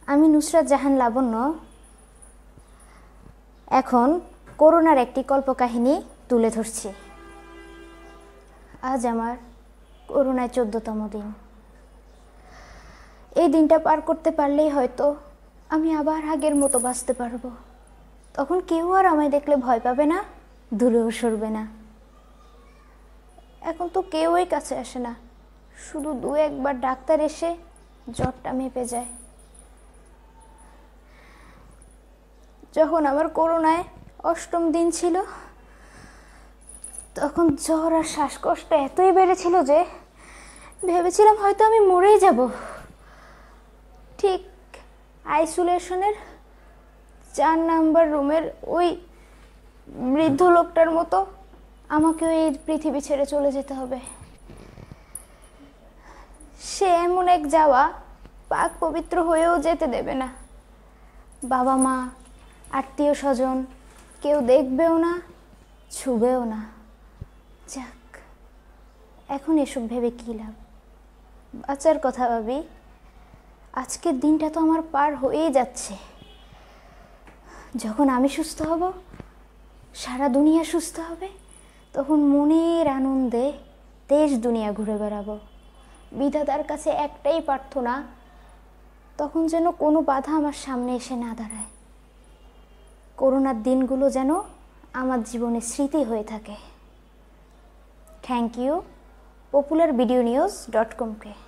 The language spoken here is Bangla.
আমি নুসরাত জাহান লাবণ্য এখন করোনার একটি কল্পকাহিনী তুলে ধরছি। আজ আমার করোনায় 14তম দিন। এই দিনটা পার করতে পারলেই হয়তো আমি আবার আগের মতো বাঁচতে পারবো। তখন কেউ আর আমায় দেখলে ভয় পাবে না, দূরেও সরবে না। এখন তো কেউই কাছে আসে না, শুধু 2-1বার ডাক্তার এসে জ্বরটা মেপে যায়। যখন আমার করোনায় 8ম দিন ছিল, তখন জ্বর আর শ্বাসকষ্ট এতই বেড়েছিল যে ভেবেছিলাম হয়তো আমি মরেই যাব। ঠিক আইসোলেশনের 4 নাম্বার রুমের ওই বৃদ্ধ লোকটার মতো আমাকেও এই পৃথিবী ছেড়ে চলে যেতে হবে। সে এমন এক যাওয়া পাক পবিত্র হয়েও যেতে দেবে না। বাবা মা, আত্মীয় স্বজন কেউ দেখবেও না, ছুবেও না। যাক, এখন এসব ভেবে কী লাভ? বাঁচার কথা ভাবি। আজকের দিনটা তো আমার পার হয়েই যাচ্ছে। যখন আমি সুস্থ হব, সারা দুনিয়া সুস্থ হবে, তখন মনের আনন্দে দেশ দুনিয়া ঘুরে বেড়াবো। বিধাতার কাছে একটাই প্রার্থনা, তখন যেন কোনো বাধা আমার সামনে এসে না দাঁড়ায়। করোনার দিনগুলো যেন আমার জীবনে স্মৃতি হয়ে থাকে। Thank you popularvideonews.com K.